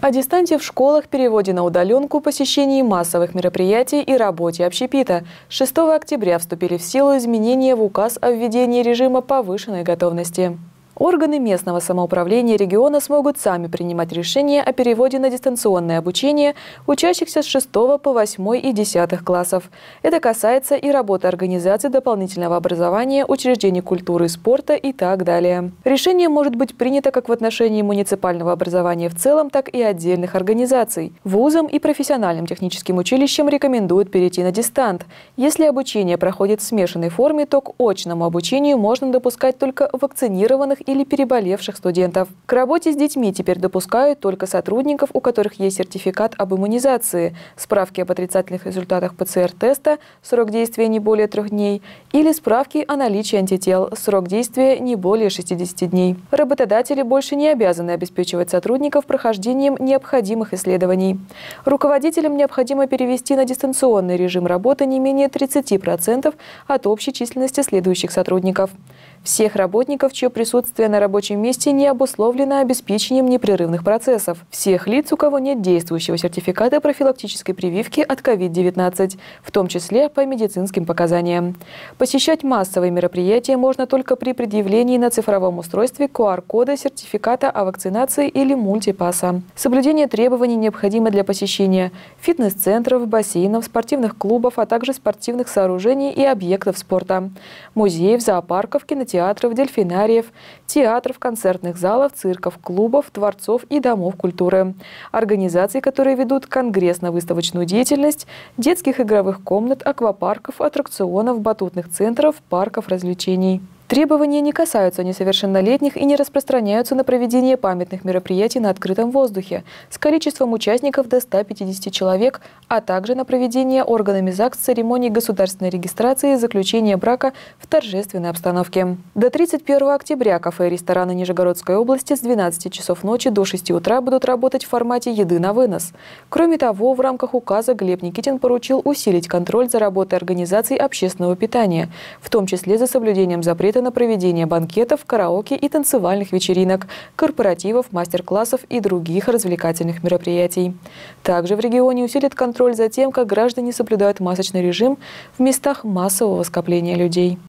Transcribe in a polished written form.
О дистанции в школах, переводе на удаленку, посещении массовых мероприятий и работе общепита. 6 октября вступили в силу изменения в указ о введении режима повышенной готовности. Органы местного самоуправления региона смогут сами принимать решения о переводе на дистанционное обучение учащихся с 6 по 8 и 10 классов. Это касается и работы организаций дополнительного образования, учреждений культуры и спорта и так далее. Решение может быть принято как в отношении муниципального образования в целом, так и отдельных организаций. Вузам и профессиональным техническим училищам рекомендуют перейти на дистант. Если обучение проходит в смешанной форме, то к очному обучению можно допускать только вакцинированных или переболевших студентов. К работе с детьми теперь допускают только сотрудников, у которых есть сертификат об иммунизации, справки об отрицательных результатах ПЦР-теста, срок действия не более 3 дней, или справки о наличии антител, срок действия не более 60 дней. Работодатели больше не обязаны обеспечивать сотрудников прохождением необходимых исследований. Руководителям необходимо перевести на дистанционный режим работы не менее 30% от общей численности следующих сотрудников. Всех работников, чье присутствие на рабочем месте не обусловлено обеспечением непрерывных процессов. Всех лиц, у кого нет действующего сертификата профилактической прививки от COVID-19, в том числе по медицинским показаниям. Посещать массовые мероприятия можно только при предъявлении на цифровом устройстве QR-кода сертификата о вакцинации или мультипасса. Соблюдение требований необходимо для посещения фитнес-центров, бассейнов, спортивных клубов, а также спортивных сооружений и объектов спорта, музеев, зоопарков, кинотеатров, дельфинариев, театров, концертных залов, цирков, клубов, дворцов и домов культуры. Организаций, которые ведут конгрессно-выставочную деятельность, детских игровых комнат, аквапарков, аттракционов, батутных центров, парков развлечений. Требования не касаются несовершеннолетних и не распространяются на проведение памятных мероприятий на открытом воздухе с количеством участников до 150 человек, а также на проведение органами ЗАГС церемоний государственной регистрации и заключения брака в торжественной обстановке. До 31 октября кафе и рестораны Нижегородской области с 12 часов ночи до 6 утра будут работать в формате еды на вынос. Кроме того, в рамках указа Глеб Никитин поручил усилить контроль за работой организаций общественного питания, в том числе за соблюдением запрета на проведение банкетов, караоке и танцевальных вечеринок, корпоративов, мастер-классов и других развлекательных мероприятий. Также в регионе усилит контроль за тем, как граждане соблюдают масочный режим в местах массового скопления людей.